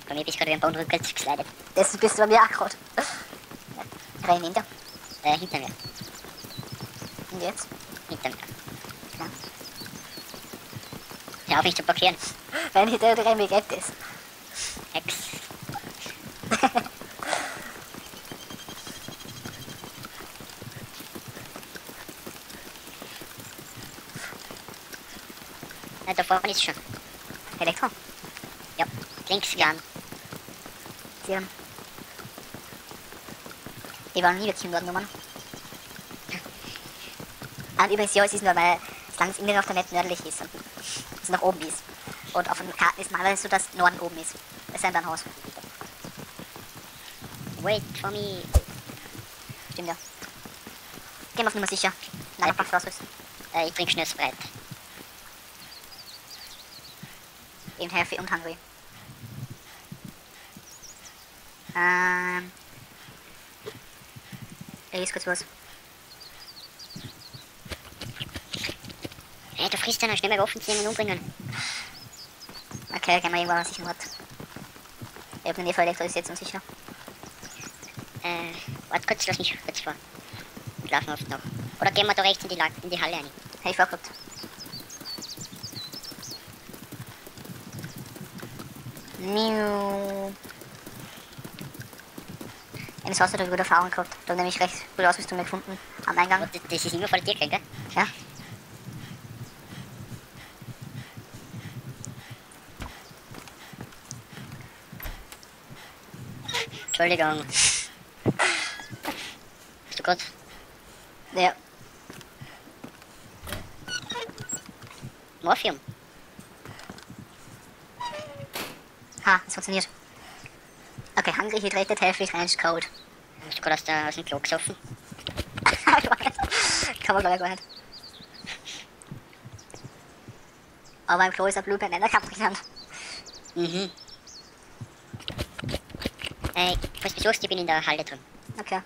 Bei mir bist du gerade wie ein Baum rückwärts geslidet. Das bist du bei mir auch gerade. Rein hinter. Hinter mir. Und jetzt? Hinter mir. Ja. Hör auf mich zu blockieren. Wenn hinter dir Remi geht ist. Hex. Da vorne ist schon. Elektro. Ja, links gern. Die, die wollen nie wirklich dort Nummern. Und übrigens, ja, es ist nur, weil es langs innen auf der Map nördlich ist und es nach oben ist. Und auf den Karten ist normalerweise so, dass Norden oben ist. Es ist ein Haus. Wait for me. Stimmt ja. Gehen wir auf Nummer sicher. Nein, ich mach ausrüsten. Ich trinke schnell Sprite. Eben healthy und hungry. Ich ist kurz was. Hey, du frisst ja noch schnell mal Waffen ziehen und umbringen. Okay, gehen wir irgendwann an sicheren Ort. Ich hab den EV elektrisiert und sicher. Warte kurz, lass mich kurz vor. Wir laufen oft noch. Oder gehen wir da rechts in die Halle rein. Hätte ich vorgehabt. Miau. Eines hast du da gute Erfahrung gehabt. Da habe nämlich recht gute Ausrüstung gefunden am Eingang. Das ist immer voll dir, gell? Ja. Entschuldigung. Bist du gut? Ja. Morphium. Ha, das funktioniert. Okay, hungry, hydrated, healthy, range, cold. Hast du gerade aus dem Klo gesoffen? Kann man glaube ich gar nicht. Aber im Klo ist ein Blue Banana Kampfgestand. Mhm. Falls du besuchst, ich bin in der Halle drin. Okay.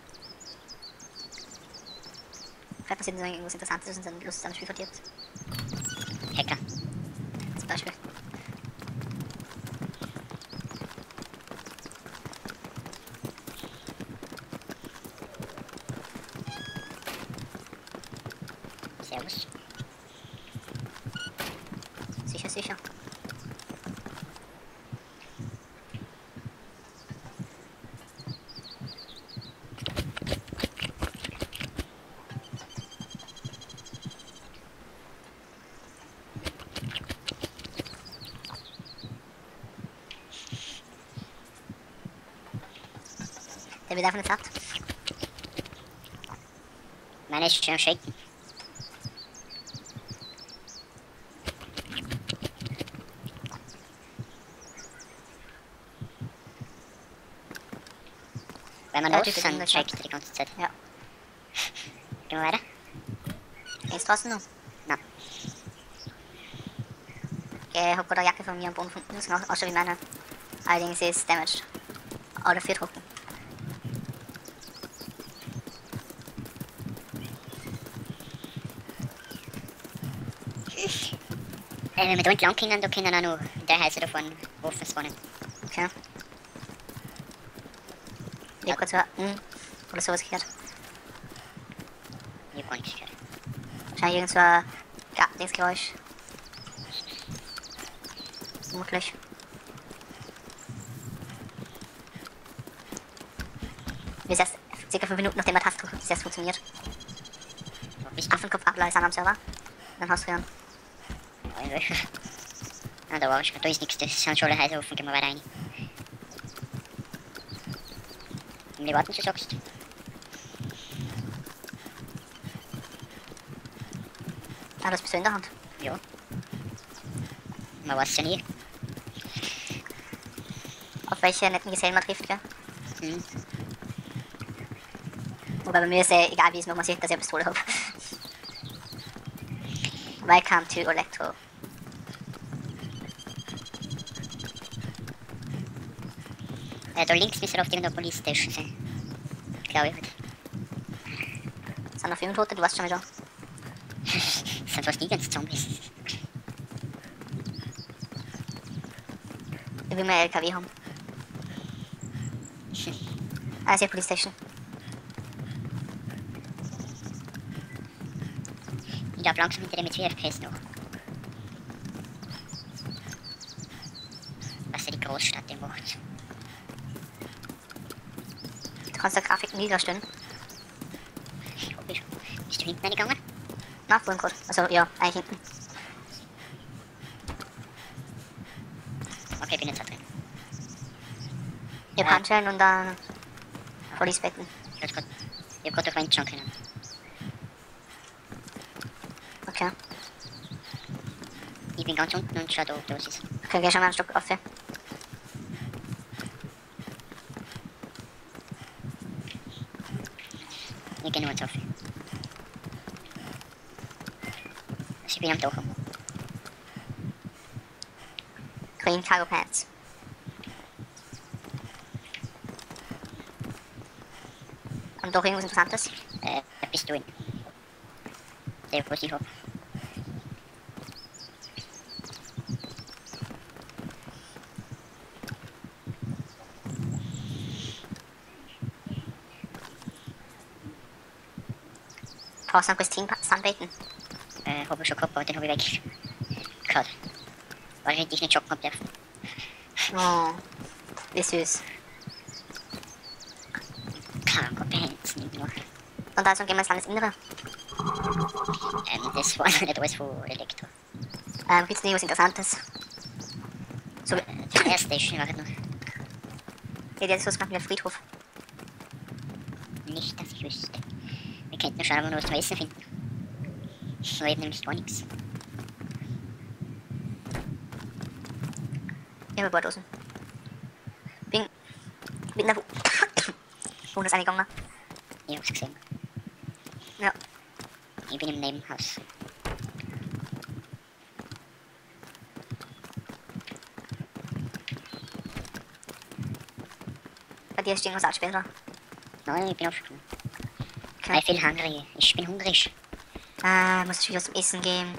Vielleicht passiert uns irgendwas Interessantes, das uns ein Lust am Spiel verdirbt. Hacker. Zum Beispiel. Servus. Sicher, sicher. Der wird einfach nicht satt. Meine ist schon am Shaken. Wenn man Ja, los die ist, sind dann nicht shakes du die ganze Zeit. Ja. Gehen wir weiter? Ist draußen noch? Nein. Ich hab gerade eine Jacke von mir am Boden gefunden, das sieht ausschaut wie meine. Allerdings ist damaged. Alle 4 Drucken. Wenn wir da entlang können, da können auch noch in der Häuser davon Waffen spawnen. Okay. Ich hab gerade so oder sowas gehört. Ich hab gar nichts gehört. Wahrscheinlich irgend so ein Gartendingsgeräusch. Vermutlich. Bis erst ca. 5 Minuten nachdem der Taste ist erst funktioniert. Wo bist du? Affenkopf Ableih sind am Server. Dann hast du ja. Ah, da war ich. Da ist nichts, das sind schon alle Häuser offen, gehen wir weiter rein. Um die warten, du sagst. Ah, das bist du in der Hand. Ja. Man weiß ja nie. Auf welche netten Gesellen man trifft, gell? Hm. Wobei bei mir ist egal wie es noch man sieht, dass ich eine Pistole habe. Welcome to Electro. Da links müsste auf irgendeiner Police Station sein. Glaube ich halt. Sind noch 5 Tote, du weißt schon wieder. Das sind fast die ganzen Zombies. Ich will mehr LKW haben. Ah, ist ja Police Station. Ich glaube langsam hinter dem mit WFPs noch. Was ja die Großstadt die macht. Du kannst da Grafiken niederstellen. Hab ich. Bist du hinten reingegangen? Na, vorhin gerade. Also, ja, eigentlich hinten. Okay, bin jetzt da drin. Ich hab Handschellen und dann Policebetten. Ich hab grad da reinschauen können. Okay. Ich bin ganz unten und schau da, ob da was ist. Okay, geh schon mal einen Stock rauf. Ja. Ich geh nur ins auf. Also ich bin am Dach. Green Cargo Pants. Und doch irgendwas Interessantes? Pistolen. Der, was ich hab. Draußen Christine Sunbaiten. Hab ich schon gehabt, aber den hab ich weg. Gehabt. Weil ich dich nicht shoppen hab dürfen. Oh, wie süß. Cargo Pants nicht noch. Und also gehen wir ins Landesinnere. Das war nicht alles von Elektro. Gibt's nicht was Interessantes? So, Die Fire Station war noch. ja, der ist so gemacht wie der Friedhof. Nicht, dass ich wüsste. Wir könnten nur schauen, ob wir noch was zum Essen finden. Da eben nämlich gar nichts. Ich habe Borddosen. Bin mit einer Wohnung eingegangen. Ich hab's gesehen. Ja. Ich bin im Nebenhaus. Bei dir ist irgendwas auch später. Nein, ich bin aufgekommen. Okay. Ich bin hungrig. Ich bin hungrig. Muss ich wieder zum Essen gehen.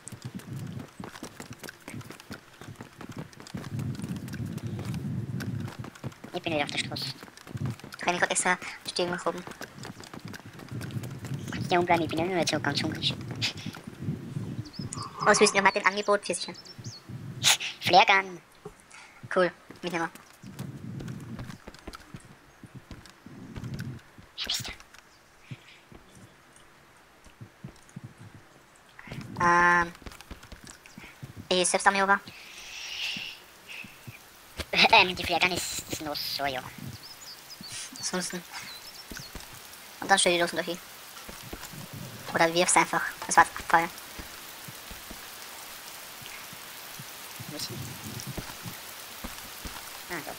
Ich bin wieder auf der Straße. Da kann ich gerade extra Stiegen nach oben. Kannst du umbleiben? Ich bin ja nur nicht so ganz hungrig. Was wissen wir mal den Angebot für sicher? Flairgun. Cool, mitnehmen. Wer bist du? Ich selbst am Yoga. Die Flairgun ist noch so, ja. Ansonsten. Und dann stell die Dosen durch hin. Oder wirf's einfach. Das war Abfall. Wo ist denn? Ah, da.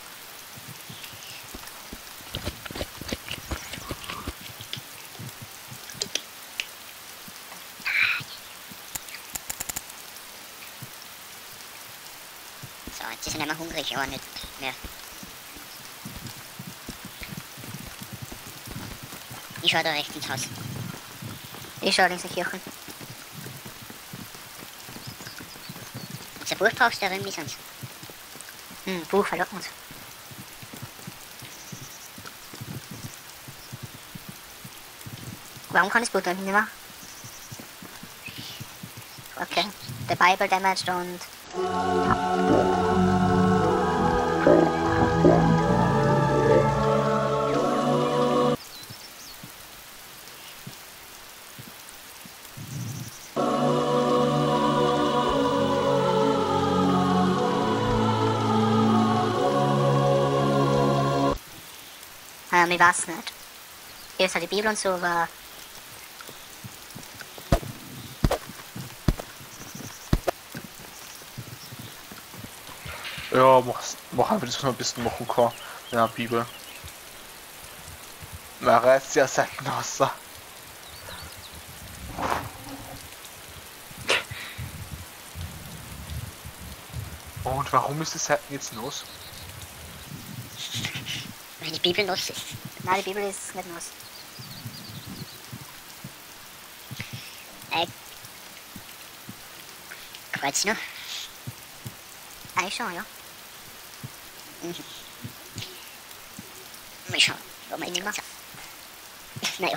So, jetzt sind wir hungrig, aber nicht mehr. Ich schau da rechts ins Haus. Ich schau links in die Kirchen. Wenn du ein Buch brauchst, der Ring ist uns. Buch verlocken uns. Warum kann ich das Buch nicht mehr? Okay. The Bible damaged und... Ich weiß nicht. Erst halt die Bibel und so, aber... Ja, mach einfach das, was man ein bisschen machen kann. Ja, Bibel. Man reißt ja selten aus. Und warum ist das Seiten jetzt los? Weil die Bibel los ist. Nein, die Bibel ist nicht los. Kreuz noch. Eigentlich schon, ja. Mhm. Mal schauen, ob wir Ich jetzt nehme. kurz... Naja,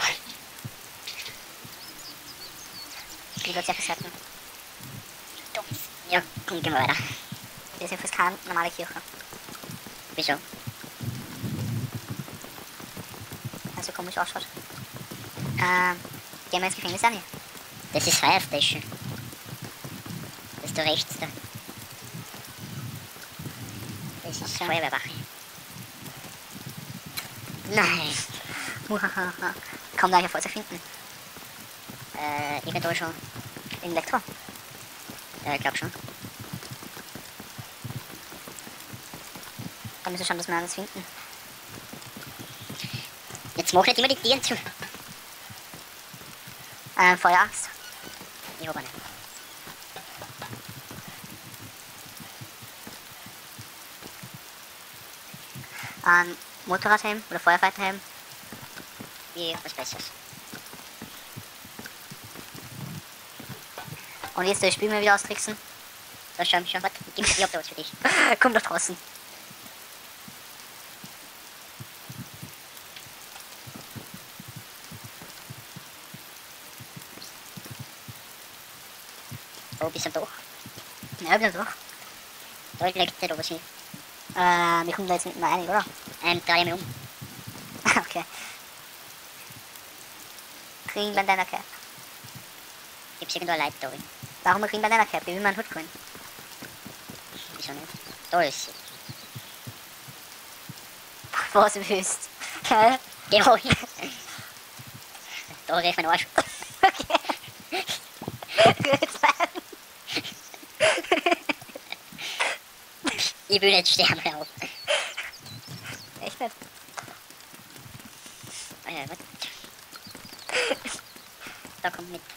Die wird sehr versetzen. dumm. Ja, komm, gehen wir weiter. Das ist jedenfalls keine normale Kirche. Wieso? Also komisch ausschaut. Gehen wir ins Gefängnis an hier? Das ist Fire Station. Das ist da rechts da. Das ist Feuerwehrwache. Nein. Kaum da hier voll zu finden. Irgendwo schon. In Elektro. Ich glaub schon. Da müssen wir schauen, dass wir alles finden. Jetzt mach nicht immer die Tieren zu. Feueraxt. Ich hab eine. Motorradhelm oder Feuerwehrhelm. Was Besseres. Und jetzt das Spiel mal wieder austricksen. So, schau schon. Warte, ich hab da was für dich. Komm doch draußen. Oh, bis am Doch. Ja, ich bin durch. Da liegt der da was hin. Wir kommen da jetzt nicht mehr rein, oder? Dreh mich um. Okay. Ringbandaner Cap. Gibt's irgendwo eine Leiter da drin? Warum ein Ringbandaner Cap? Wie will man einen Hut holen? Wieso nicht? Da ist sie. Was du willst. Okay. Geh mal hin. Da riecht mein Arsch. Okay. Gut, Ich will nicht sterben, hör auf. echt nicht. Ah ja, warte. Da kommt mit.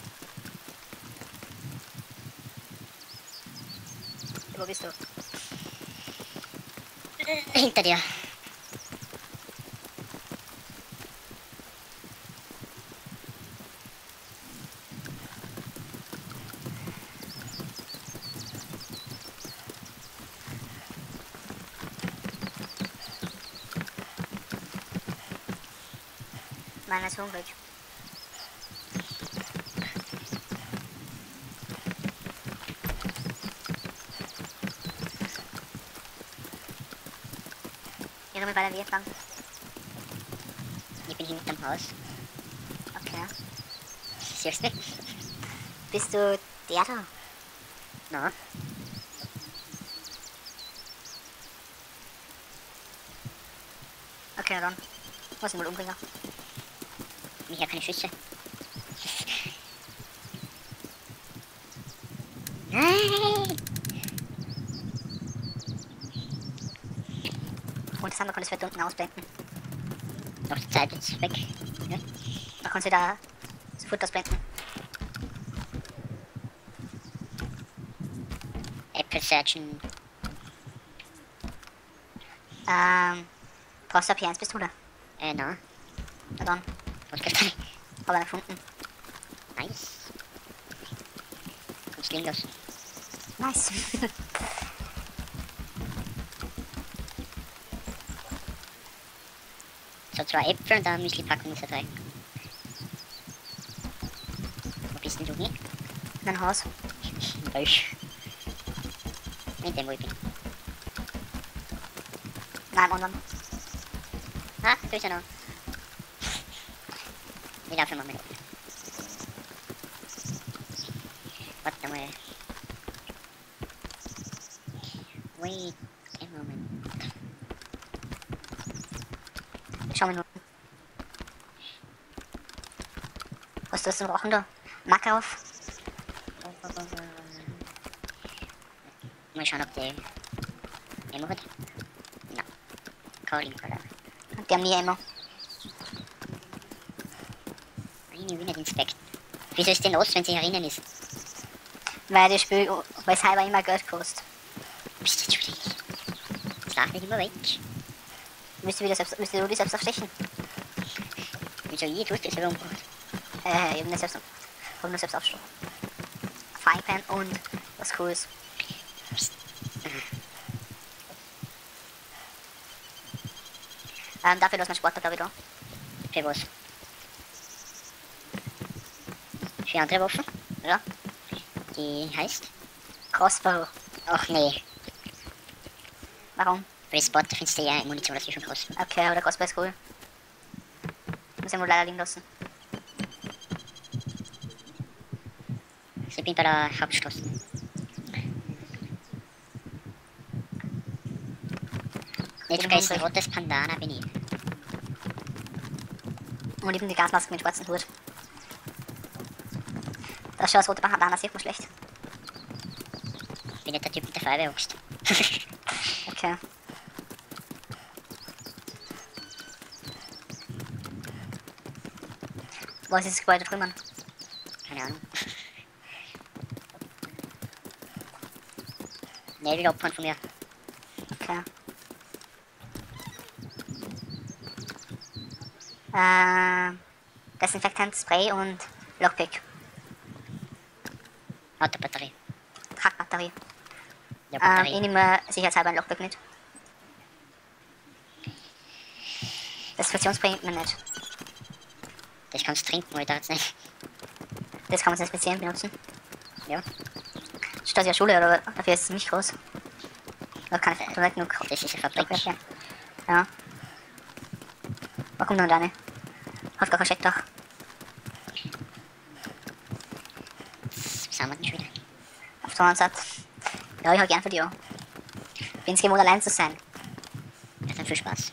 Wo bist du? Hinter dir. Meiner ist hungrig. Ihre mit bei der Vietnam. Ich bin hinterm Haus. Okay. Siehst du? Bist du der da? Na, Okay, na dann. Muss ich mal umbringen. ich hab keine Schüsse. Nein! Und das andere konntest du unten ausblenden. Noch die Zeit jetzt weg. Ja. Da kannst du da sofort ausblenden. Apple Searchen. Brauchst du eine P1-Pistole? Na. Na dann. Was gibt's denn? Hab eine gefunden. Nice. Kommst du los? Nice. So 2 Äpfel und dann Müsli-Packung so 3. Wo bist denn du hin? In ein Haus. Falsch. In dem, wo ich bin. Nein, im anderen. Ah, da ist er noch. Ich laufe mal mit. Warte mal. Wait a moment. Schau Minuten. Was ist das denn Rochen da? Makarov? Mal schauen, ob der Ammo hat. Na. Calling, oder? Die haben nie immer. Nein, ich will nicht inspect. Wieso ist denn los, wenn sie herinnen ist? Weil das Spiel, weil es halber immer Geld kostet. Bist du jetzt wirklich? Das darf nicht immer weg. Müsst du dich selbst aufstechen? Wieso ich? Du hast das selber umgebracht. Eben nicht selbst, hab nur selbst aufstehen. Frying Pan und was Cooles. Dafür lassen wir Sportler, glaube ich, da. Für was? Für andere Waffen? Ja. Die heißt? Crossbow. Ach nee. Warum? Bei Spotter findest du ja Munition, das ist schon krass. Okay, aber der Crossbow ist cool. Muss ich wohl leider liegen lassen. Also ich bin bei der Hauptstraße. Nicht vergessen, rotes Pandana bin ich. Und eben die Gasmaske mit schwarzen Hut. Das schaut das rote Bandana sieht man schlecht. Ich bin nicht der Typ mit der Feuerwehraxt. Okay. Was ist das Gebäude drüben? Keine Ahnung. Ne, wieder abfahren von mir. Okay. Desinfektant, Spray und Lockpick. Autobatterie. Hackbatterie. Ja, Ich Batterie. nehme sicherheitshalber ein Lockpick mit. Desinfektionsspray nimmt man nicht. Das kannst du trinken, Alter, jetzt nicht. Das kann man als speziell benutzen. Ja, Steht das ja Schule, aber dafür ist es nicht groß. Da kann ich nicht genug. das ist eine Fabrik. Okay. Ja. Wo kommt dann deine? Hat gar kein Steckdach. Was haben wir denn schon wieder? Auf der anderen Seite. Ja, ich hab gern für dich auch. Bin's gewohnt, allein zu sein. Ja, dann viel Spaß.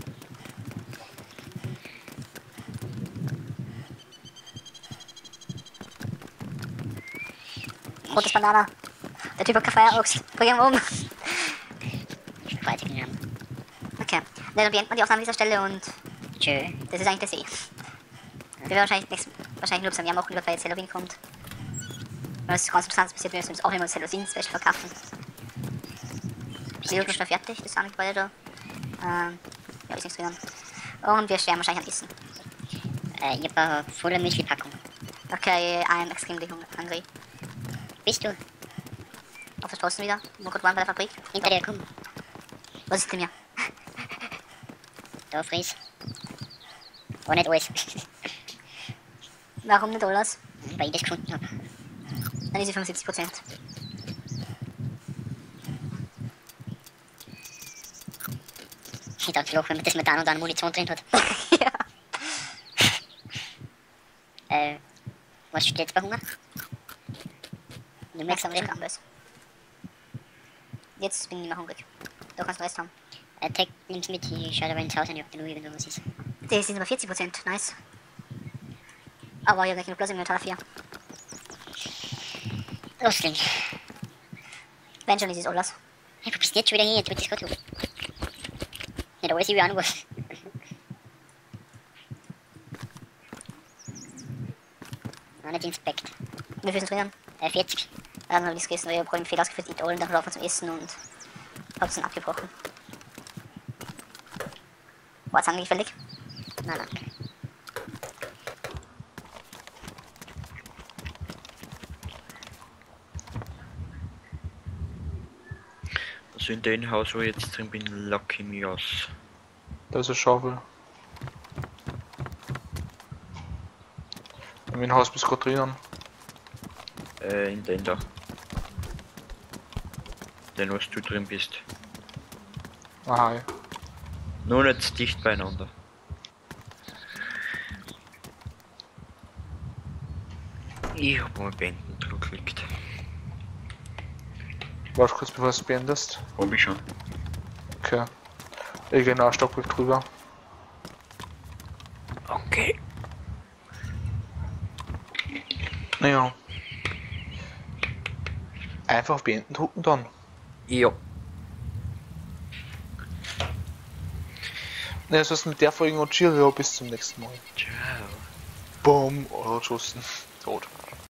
Rotes Banana. Der Typ hat keine Feueraxt. Bring ihn um. Ich weiter gegangen. Okay. Ne, dann beenden wir die Aufnahme an dieser Stelle und Tschö. das ist eigentlich der See. Wir werden wahrscheinlich nur bis am Jahr machen, weil jetzt Halloween kommt. Wenn es ganz interessant passiert, wir müssen uns auch immer das Halloween-Special verkaufen. Die Jugend ist schon fertig, das andere Gebäude da. Ja, ist nichts drinnen. Und wir sterben wahrscheinlich an Essen. Ich hab eine volle Müsli-Packung. Okay, I'm extremely hungry. Bist du? Auf der Straße wieder, wo gerade waren bei der Fabrik. Hinter dir, komm. Was ist denn mir? Da, Fries. Aber nicht alles. Warum nicht alles? Weil ich das gefunden hab. Dann ist sie 75%. Ich dachte, Loch, wenn man das mit einer und einer Munition drin hat. Ja. Was steht jetzt bei Hunger? Nimm Nichts nichts am am Reden. Reden. Jetzt bin ich nicht mehr hungrig. Da kannst du Rest haben. Nimm's mit, ich schau da ins Haus an, ob da nur irgendwas ist. Das sind aber 40%, nice. Aber ich habe nicht genug Platz im Inventar dafür. Losling. Wenn schon ist es alles. Hey, wo bist du jetzt schon wieder hin? Jetzt wird das gerade los. Nicht alles, ich will auch noch was. Noch nicht Inspekt. Wie viel sind drin? 40. Ja, dann habe ich es gegessen, weil ich habe gerade viel ausgeführt, ich dann laufen zum Essen und habe es dann abgebrochen. War es eigentlich fällig? Nein, danke. Also in dem Haus, wo ich jetzt drin bin, lock ich mich aus. Da ist eine Schaufel. In meinem Haus bist du gerade drinnen. In den da. Den, was du drin bist. Aha, ja. Nur nicht dicht beieinander. Ich hab mal beenden geklickt. Warte kurz, bevor du es beendest. Hab ich schon. Okay. Ich gehe nach Stockwerk drüber. Okay. Naja. Einfach auf Beenden drücken dann. Ja. Ne, das war's mit der Folge und Cheerio, bis zum nächsten Mal. Ciao. Boom, oder geschossen. Tot.